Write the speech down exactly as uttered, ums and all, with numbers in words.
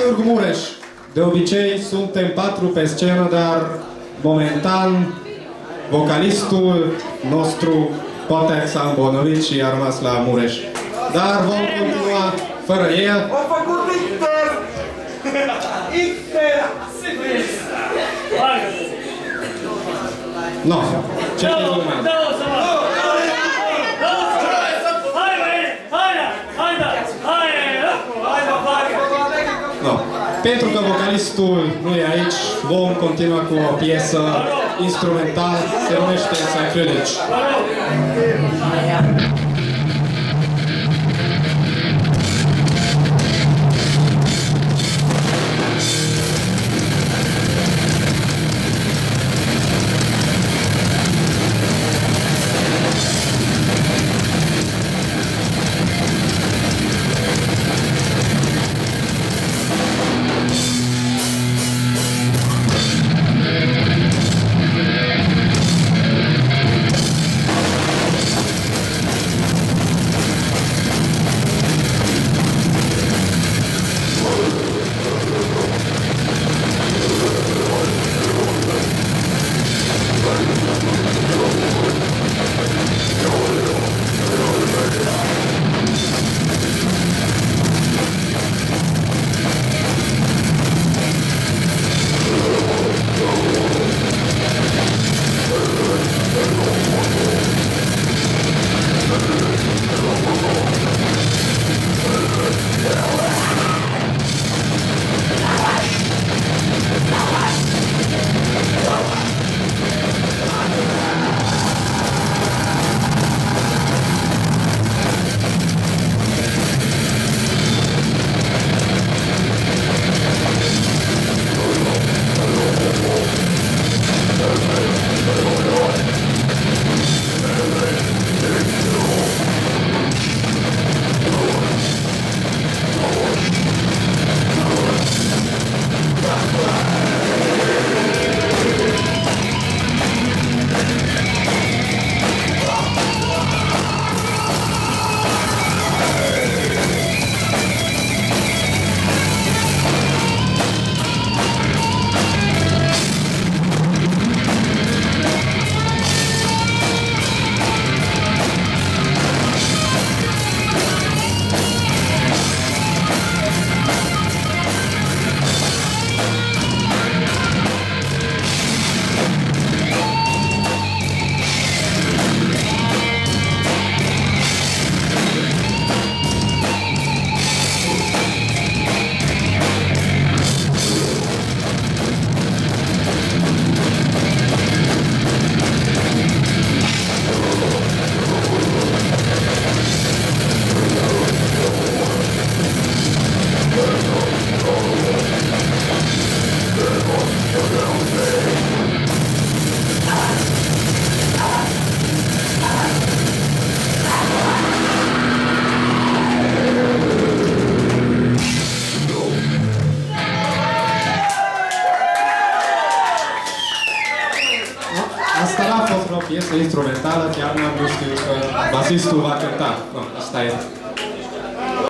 Târgu Mureș. De obicei suntem patru pe scenă, dar momentan vocalistul nostru poate s-a îmbolnăvit și a rămas la Mureș. Dar vom continua fără el. O făcut Victor! Victor! No, ce te lumea? No. Pentru că vocalistul nu e aici, vom continua cu o piesă instrumentală, se numește Sacrilege. Asta n-a fost o piesă instrumentală, chiar n-am știut că basistul va cânta. No, asta e.